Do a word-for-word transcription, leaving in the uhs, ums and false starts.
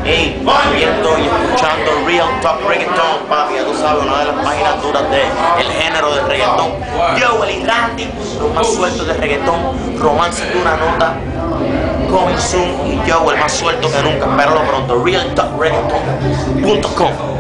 Hey, y estoy escuchando Real Talk Reggaeton, papi, ya tú sabes, una de las páginas duras del género de reggaetón. Jowell y Randy, los más sueltos de reggaetón, romance de una nota, coming soon, y Jowell más suelto que nunca, espéralo pronto, real talk reggaeton punto com.